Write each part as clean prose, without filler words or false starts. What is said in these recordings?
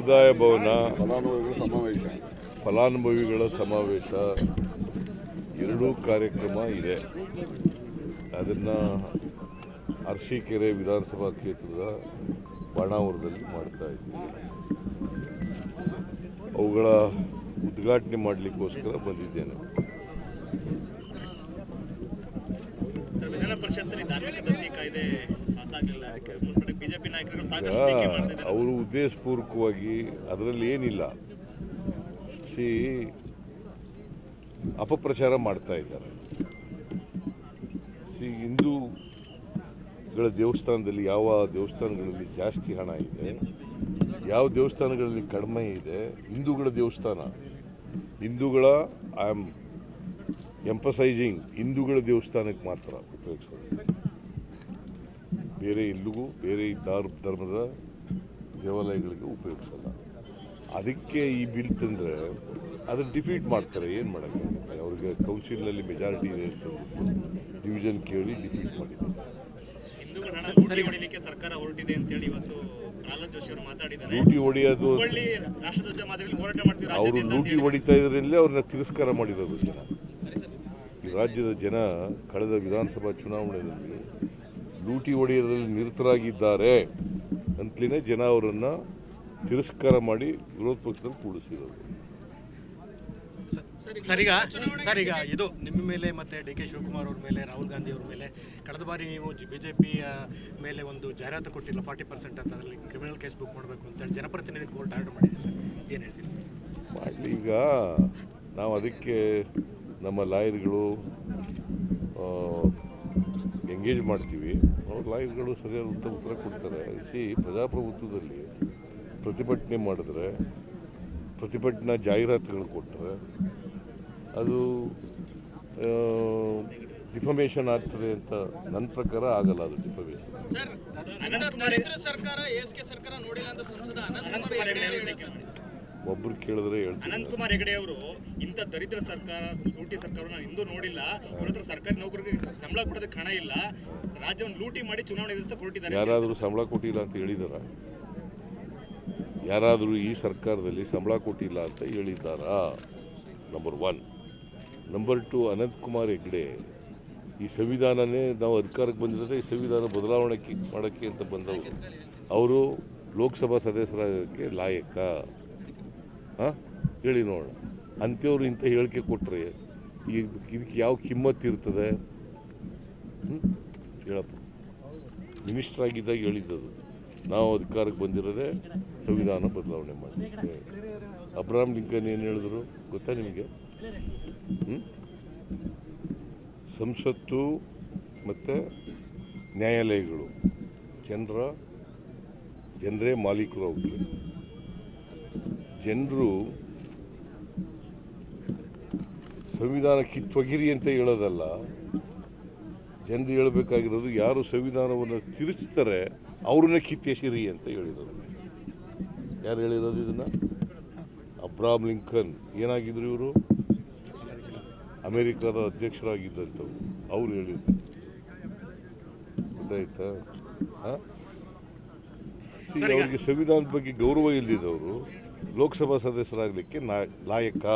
ಸಮುದಾಯ ಭವನ ಫಲಾನುಭವಿಗಳ ಸಮಾವೇಶ ಫಲಾನುಭವಿಗಳ ಸಮಾವೇಶ ಎರಡೂ ಕಾರ್ಯಕ್ರಮ ಇದೆ. ಅದನ್ನು ಅರಸೀಕೆರೆ ವಿಧಾನಸಭಾ ಕ್ಷೇತ್ರದ ಬಾಣಾವರದಲ್ಲಿ ಮಾಡ್ತಾ ಇದ್ದೀವಿ. ಅವುಗಳ ಉದ್ಘಾಟನೆ ಮಾಡಲಿಕ್ಕೋಸ್ಕರ ಬಂದಿದ್ದೇನೆ. ವಿಧಾನ ಪರಿಷತ್ನಲ್ಲಿ ಧಾರ್ಮಿಕ ದತ್ತಿ ಕಾಯ್ದೆ ಪಾಸಾಗಲಿಲ್ಲ. ಬಿಜೆಪಿ ನಾಯಕರು ಅವರು ಉದ್ದೇಶಪೂರ್ವಕವಾಗಿ ಅದರಲ್ಲಿ ಏನಿಲ್ಲ ಅಪಪ್ರಚಾರ ಮಾಡ್ತಾ ಇದ್ದಾರೆ. ಹಿಂದೂಗಳ ದೇವಸ್ಥಾನದಲ್ಲಿ ಯಾವ ದೇವಸ್ಥಾನಗಳಲ್ಲಿ ಜಾಸ್ತಿ ಹಣ ಇದೆ, ಯಾವ ದೇವಸ್ಥಾನಗಳಲ್ಲಿ ಕಡಿಮೆ ಇದೆ. ಹಿಂದೂಗಳ ದೇವಸ್ಥಾನ, ಹಿಂದೂಗಳ ಐ ಆಮ್ ಎಂಪಸೈಸಿಂಗ್, ಹಿಂದೂಗಳ ದೇವಸ್ಥಾನಕ್ಕೆ ಮಾತ್ರ ಉಪಯೋಗಿಸೋದು, ಬೇರೆ ಎಲ್ಲಿಗೂ ಬೇರೆ ಧರ್ಮದ ದೇವಾಲಯಗಳಿಗೆ ಉಪಯೋಗಿಸಲ್ಲ. ಅದಕ್ಕೆ ಈ ಬಿಲ್ ತಂದರೆ ಅದನ್ನು ಡಿಫೀಟ್ ಮಾಡ್ತಾರೆ. ಏನು ಮಾಡೋಕ್ಕಾಗುತ್ತೆ? ಅವ್ರಿಗೆ ಕೌನ್ಸಿಲ್ನಲ್ಲಿ ಮೆಜಾರಿಟಿ ಇದೆ ಅಂತ ಡಿವಿಷನ್ ಕೇಳಿ ಡಿಫೀಟ್ ಮಾಡಿದ್ದಾರೆ. ಸರ್ಕಾರ ಹೊರಟಿದೆ ಅಂತೇಳಿ ಇವತ್ತು ಪ್ರಹ್ಲಾದ್ ಜೋಶಿ ಅವರು ಮಾತಾಡಿದ್ದಾರೆ. ಲೂಟಿ ಹೊಡೆಯೋದು, ರಾಷ್ಟ್ರಧ್ವಜ ಮಾದರಿಯಲ್ಲಿ ಹೋರಾಟ ಮಾಡ್ತಿದ್ದಾರೆ. ಅವರು ಲೂಟಿ ಹೊಡಿತಾ ಇದ್ರಲ್ಲೇ ಅವ್ರನ್ನ ತಿರಸ್ಕಾರ ಮಾಡಿರೋದು ಜನ. ಈ ರಾಜ್ಯದ ಜನ ಕಳೆದ ವಿಧಾನಸಭಾ ಚುನಾವಣೆಯಲ್ಲಿ ಲೂಟಿ ಹೊಡೆಯೋದ್ರಲ್ಲಿ ನಿರತರಾಗಿದ್ದಾರೆ ಅಂತಲೇ ಜನ ಅವರನ್ನು ತಿರಸ್ಕಾರ ಮಾಡಿ ವಿರೋಧ ಪಕ್ಷದಲ್ಲಿ ಕೂಡಿಸಿರೋದು. ಸರ್, ಈಗ ಇದು ನಿಮ್ಮ ಮೇಲೆ ಮತ್ತೆ ಡಿ ಕೆ ಶಿವಕುಮಾರ್ ಅವ್ರ ಮೇಲೆ, ರಾಹುಲ್ ಗಾಂಧಿ ಅವ್ರ ಮೇಲೆ ಕಳೆದ ಬಾರಿ ನೀವು ಬಿಜೆಪಿಯ ಮೇಲೆ ಒಂದು ಜಾಹೀರಾತು ಕೊಟ್ಟಿಲ್ಲ 40% ಅಂತ, ಅದರಲ್ಲಿ ಕ್ರಿಮಿನಲ್ ಕೇಸ್ ಬುಕ್ ಮಾಡಬೇಕು ಅಂತೇಳಿ ಜನಪ್ರತಿನಿಧಿ ಕೋರ್ಟ್ ಆರ್ಡರ್ ಮಾಡಿದೆ. ಸರ್, ಏನು ಹೇಳ್ತೀವಿ? ಮಾಡಲಿ. ಈಗ ನಾವು ಅದಕ್ಕೆ ನಮ್ಮ ಲಾಯರ್ಗಳು ಎಂಗೇಜ್ ಮಾಡ್ತೀವಿ. ಅವ್ರ ಲಾಯರ್ಗಳು ಸರಿಯಾದ ಉತ್ತರ ಕೊಡ್ತಾರೆ. ಪ್ರಜಾಪ್ರಭುತ್ವದಲ್ಲಿ ಪ್ರತಿಭಟನೆ ಮಾಡಿದ್ರೆ, ಪ್ರತಿಭಟನಾ ಜಾಹೀರಾತುಗಳು ಕೊಟ್ಟರೆ ಅದು ಡಿಫಮೇಷನ್ ಆಗ್ತದೆ ಅಂತ ನನ್ನ ಪ್ರಕಾರ ಆಗಲ್ಲ. ಅದು ಡಿಫಮೇಷನ್. ಒಬ್ರು ಕೇಳಿದ್ರೆ ಹೇಳ್ತಾರೆ. ಅನಂತಕುಮಾರ್ ಹೆಗಡೆ ಅವರು ಇಂಥ ದರಿದ್ರ ಸರ್ಕಾರ, ಲೂಟಿ ಸರ್ಕಾರನ ಇಂದು ನೋಡಿಲ್ಲ. ಅವ್ರ ಹತ್ರ ಸರ್ಕಾರಿ ನೌಕರರಿಗೆ ಸಂಬಳ ಕೊಡೋದಕ್ಕೆ ಹಣ ಇಲ್ಲ. ರಾಜ್ಯವನ್ನು ಲೂಟಿ ಮಾಡಿ ಚುನಾವಣೆ ಎದುರಿಸ್ತಾ ಹೊರಟಿದ್ದಾರೆ. ಯಾರಾದರೂ ಸಂಬಳ ಕೊಟ್ಟಿಲ್ಲ ಅಂತ ಹೇಳಿದಾರ? ಯಾರಾದರೂ ಈ ಸರ್ಕಾರದಲ್ಲಿ ಸಂಬಳ ಕೊಟ್ಟಿಲ್ಲ ಅಂತ ಹೇಳಿದ್ದಾರಾ? ನಂಬರ್ 1. ನಂಬರ್ 2, ಅನಂತಕುಮಾರ್ ಹೆಗಡೆ ಈ ಸಂವಿಧಾನನೇ ನಾವು ಅಧಿಕಾರಕ್ಕೆ ಬಂದಿದ್ದರೆ ಈ ಸಂವಿಧಾನ ಬದಲಾವಣೆ ಮಾಡೋಕ್ಕೆ ಅಂತ ಬಂದವರು. ಅವರು ಲೋಕಸಭಾ ಸದಸ್ಯರಾಗೋಕ್ಕೆ ಲಾಯಕ? ಹೇಳಿ ನೋಡೋಣ. ಅಂಥವ್ರು ಇಂಥ ಹೇಳಿಕೆ ಕೊಟ್ಟರೆ ಈಗ ಇದಕ್ಕೆ ಯಾವ ಕಿಮ್ಮತ್ತು ಇರ್ತದೆ? ಹೇಳಪ್ಪ. ಮಿನಿಸ್ಟರ್ ಆಗಿದ್ದಾಗ ಹೇಳಿದ್ದದು, ನಾವು ಅಧಿಕಾರಕ್ಕೆ ಬಂದಿರೋದೇ ಸಂವಿಧಾನ ಬದಲಾವಣೆ ಮಾಡಿದ್ದೇವೆ. ಅಬ್ರಹಾಂ ಲಿಂಕನ್ ಏನು ಹೇಳಿದ್ರು ಗೊತ್ತಾ ನಿಮಗೆ? ಸಂಸತ್ತು ಮತ್ತು ನ್ಯಾಯಾಲಯಗಳು ಜನರೇ ಮಾಲೀಕರು. ಅವಕ್ಕೆ ಜನರು ಸಂವಿಧಾನ ಕಿತ್ತೊಗಿರಿ ಅಂತ ಹೇಳೋದಲ್ಲ. ಜನರು ಹೇಳಬೇಕಾಗಿರೋದು ಯಾರು ಸಂವಿಧಾನವನ್ನು ತಿರುಚ್ತಾರೆ ಅವ್ರನ್ನೇ ಕಿತ್ತೆಸಿರಿ ಅಂತ ಹೇಳಿರೋದು. ಯಾರು ಹೇಳಿರೋದು ಇದನ್ನು? Abraham Lincoln. ಏನಾಗಿದ್ರು ಇವರು? ಅಮೇರಿಕಾದ ಅಧ್ಯಕ್ಷರಾಗಿದ್ದಂಥವ್ರು. ಅವ್ರು ಹೇಳಿದ್ರು. ಗೊತ್ತಾಯ್ತಾ? ಅವರಿಗೆ ಸಂವಿಧಾನದ ಬಗ್ಗೆ ಗೌರವ ಇಲ್ಲದಿದ್ದವರು ಲೋಕಸಭಾ ಸದಸ್ಯರಾಗಲಿಕ್ಕೆ ಲಾಯಕ?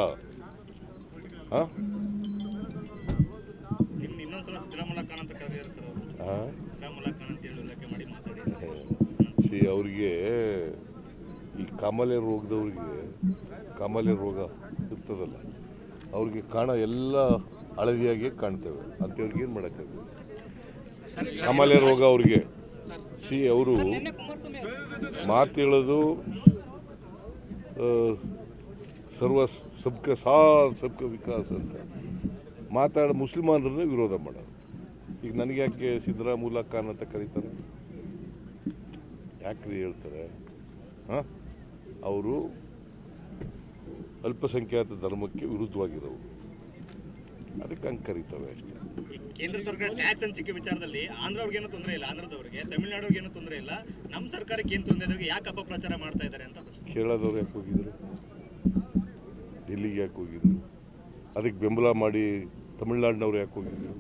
ಅವ್ರಿಗೆ ಈ ಕಾಮಾಲೆ ರೋಗ ಇರ್ತದಲ್ಲ, ಅವ್ರಿಗೆ ಎಲ್ಲ ಹಳದಿಯಾಗಿ ಕಾಣ್ತೇವೆ. ಅಂಥವ್ರಿಗೆ ಏನು ಮಾಡೋಕ್ಕಾಗುತ್ತೆ? ಕಾಮಾಲೆ ರೋಗ ಅವ್ರಿಗೆ. ಅವರು ಮಾತು ಹೇಳೋದು ಸಬ್ಕ ಸಾಥ್ ಸಬ್ಕ ವಿಕಾಸ್ ಅಂತ ಮುಸಲ್ಮಾನರನ್ನ ವಿರೋಧ ಮಾಡೋದು. ಈಗ ನನಗೆ ಯಾಕೆ ಸಿದ್ದರಾಮುಲ್ಲಾ ಖಾನ್ ಅಂತ ಕರೀತಾರೆ? ಯಾಕ್ರಿ ಹೇಳ್ತಾರೆ? ಅವರು ಅಲ್ಪಸಂಖ್ಯಾತ ಧರ್ಮಕ್ಕೆ ವಿರುದ್ಧವಾಗಿರೋರು, ಅದಕ್ಕೆ ಹಂಗೆ ಕರೀತವೆ ಅಷ್ಟೇ. ಕೇಂದ್ರ ಸರ್ಕಾರ ಟ್ಯಾಕ್ಸ್ ಹಂಚಿಕೆ ವಿಚಾರದಲ್ಲಿ ಆಂಧ್ರವ್ರಿಗೆ ಏನೂ ತೊಂದರೆ ಇಲ್ಲ, ಆಂಧ್ರದವರಿಗೆ, ತಮಿಳುನಾಡಿಗೆ ಏನೂ ತೊಂದರೆ ಇಲ್ಲ, ನಮ್ಮ ಸರ್ಕಾರಕ್ಕೆ ಏನು ತೊಂದರೆ ಇದ್ರೆ ಯಾಕೆ ಅಪಪ್ರಚಾರ ಮಾಡ್ತಾ ಇದ್ದಾರೆ ಅಂತ. ಕೇರಳದವ್ರು ಯಾಕೆ ಹೋಗಿದ್ರು? ಡೆಲ್ಲಿಗೆ ಯಾಕೆ ಹೋಗಿದ್ರು? ಅದಕ್ಕೆ ಬೆಂಬಲ ಮಾಡಿ ತಮಿಳುನಾಡಿನವ್ರು ಯಾಕೆ ಹೋಗಿದ್ರು?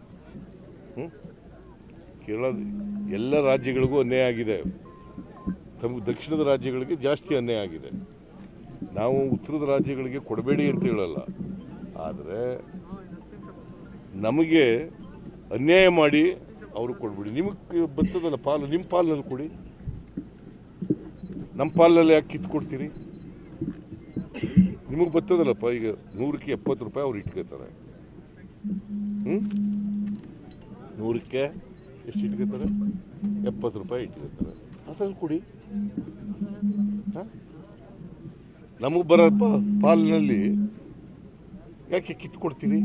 ಕೇರಳ ಎಲ್ಲ ರಾಜ್ಯಗಳಿಗೂ ಅನ್ಯಾಯ ಆಗಿದೆ. ತಮಗೆ ದಕ್ಷಿಣದ ರಾಜ್ಯಗಳಿಗೆ ಜಾಸ್ತಿ ಅನ್ಯಾಯ ಆಗಿದೆ. ನಾವು ಉತ್ತರದ ರಾಜ್ಯಗಳಿಗೆ ಕೊಡಬೇಡಿ ಅಂತ ಹೇಳಲ್ಲ, ಆದರೆ ನಮಗೆ ಅನ್ಯಾಯ ಮಾಡಿ ಅವರು ಕೊಡ್ಬಿಡಿ. ನಿಮಗೆ ಬರ್ತದಲ್ಲ ಪಾಲು, ನಿಮ್ಮ ಪಾಲಿನಲ್ಲಿ ಕೊಡಿ. ನಮ್ಮ ಪಾಲಿನಲ್ಲಿ ಯಾಕೆ ಕಿತ್ಕೊಡ್ತೀರಿ? ನಿಮಗೆ ಬರ್ತದಲ್ಲಪ್ಪ. ಈಗ 100ಕ್ಕೆ 70 ರೂಪಾಯಿ ಅವ್ರು ಇಟ್ಕೋತಾರೆ. 100ಕ್ಕೆ ಎಷ್ಟು ಇಟ್ಕೋತಾರೆ? 70 ರೂಪಾಯಿ ಇಟ್ಕೋತಾರೆ. ಅದ್ರಲ್ಲಿ ಕೊಡಿ. ನಮಗೆ ಬರೋ ಪಾಲಿನಲ್ಲಿ ಯಾಕೆ ಕಿತ್ಕೊಡ್ತೀರಿ?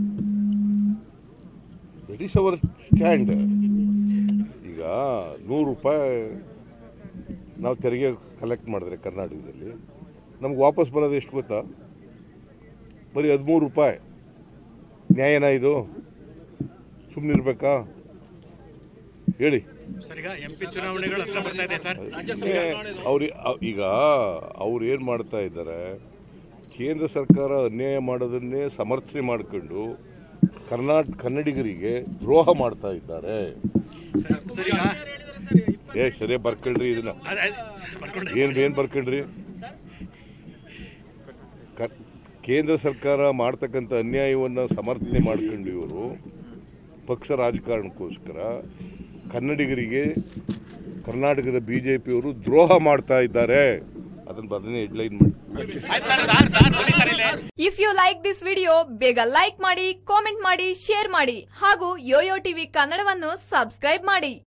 That is our stand. ಈಗ 100 ರೂಪಾಯಿ ನಾವು ತೆರಿಗೆ ಕಲೆಕ್ಟ್ ಮಾಡಿದ್ರೆ ಕರ್ನಾಟಕದಲ್ಲಿ ನಮ್ಗೆ ವಾಪಸ್ ಬರೋದು ಎಷ್ಟು ಗೊತ್ತಾ? ಬರೀ 13 ರೂಪಾಯಿ. ನ್ಯಾಯನಾ ಇದು? ಸುಮ್ಮನಿರ್ಬೇಕಾ ಹೇಳಿ? ಈಗ ಅವ್ರು ಏನು ಮಾಡ್ತಾ ಇದ್ದಾರೆ? ಕೇಂದ್ರ ಸರ್ಕಾರ ಅನ್ಯಾಯ ಮಾಡೋದನ್ನೇ ಸಮರ್ಥನೆ ಮಾಡಿಕೊಂಡು ಕನ್ನಡಿಗರಿಗೆ ದ್ರೋಹ ಮಾಡ್ತಾ ಇದ್ದಾರೆ. ಸರಿಯಾಗಿ ಬರ್ಕೊಳ್ರಿ ಇದನ್ನ. ಏನು ಬರ್ಕೊಳ್ರಿ? ಕೇಂದ್ರ ಸರ್ಕಾರ ಮಾಡ್ತಕ್ಕಂಥ ಅನ್ಯಾಯವನ್ನು ಸಮರ್ಥನೆ ಮಾಡ್ಕೊಂಡು ಇವರು ಪಕ್ಷ ರಾಜಕಾರಣಕ್ಕೋಸ್ಕರ ಕನ್ನಡಿಗರಿಗೆ ಕರ್ನಾಟಕದ BJPಯವರು ದ್ರೋಹ ಮಾಡ್ತಾ ಇದ್ದಾರೆ. ಅದನ್ನು ಬದನೆ ಹೆಡ್ಲೈನ್ ಮಾಡಿ. If you like this video ಬೇಗ ಲೈಕ್ ಮಾಡಿ, ಕಾಮೆಂಟ್ ಮಾಡಿ, ಶೇರ್ ಮಾಡಿ ಹಾಗೂ ಯೋಯೋ ಟಿವಿ ಕನ್ನಡವನ್ನು ಸಬ್ಸ್ಕ್ರೈಬ್ ಮಾಡಿ.